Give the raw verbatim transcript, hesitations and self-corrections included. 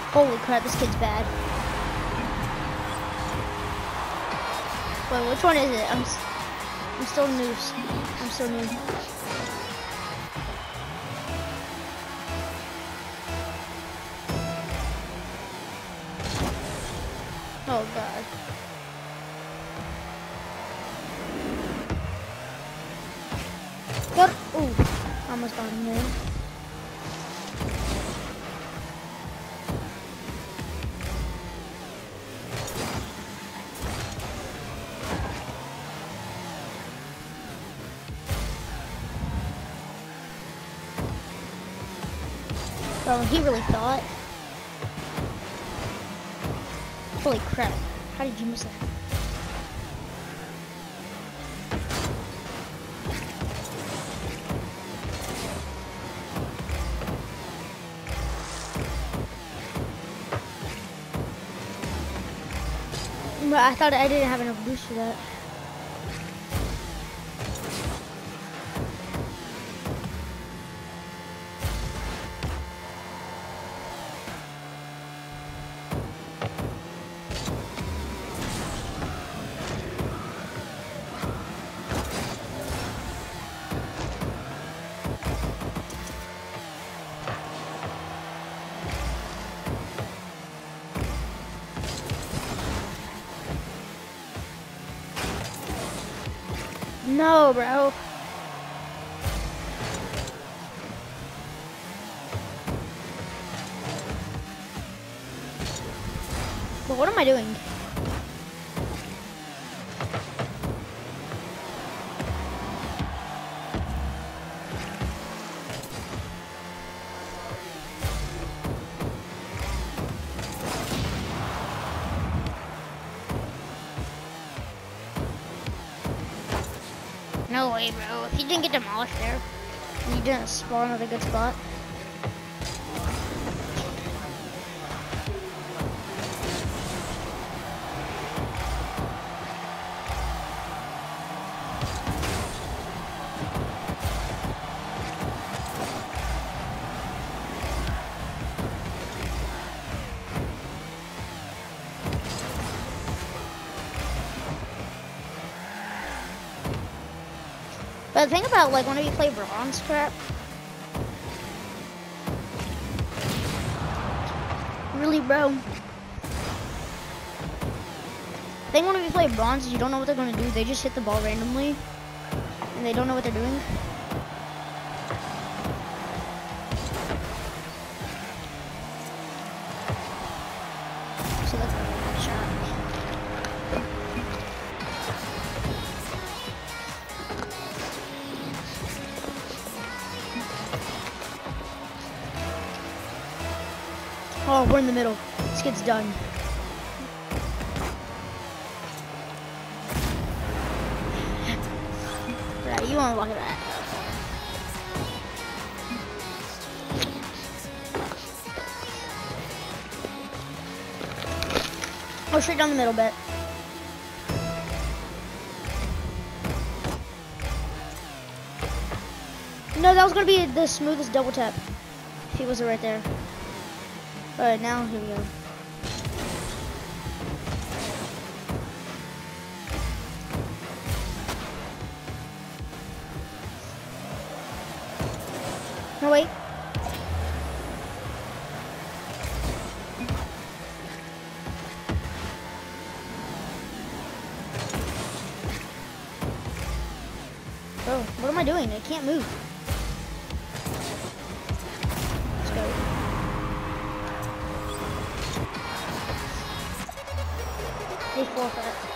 Holy crap, this kid's bad. Wait, which one is it? I'm, s- I'm still new. I'm still new. Oh god. What? Ooh, almost got him there. Bro, he really thought. Holy crap. How did you miss that? But I thought I didn't have enough boost for that. No, bro. But what am I doing? No way, bro. If you didn't get demolished there, and you didn't spawn at a good spot. But the thing about, like, whenever you play bronze crap, really, bro. The thing whenever you play bronze is you don't know what they're gonna do. They just hit the ball randomly, and they don't know what they're doing. So that's a good shot. Oh, we're in the middle. This kid's done. Right, you wanna look at that. Oh, straight down the middle, bet. No, that was gonna be the smoothest double tap. If he wasn't right there. Alright, now here we go. No, wait. Oh, what am I doing? I can't move. Let's go. They forfeit.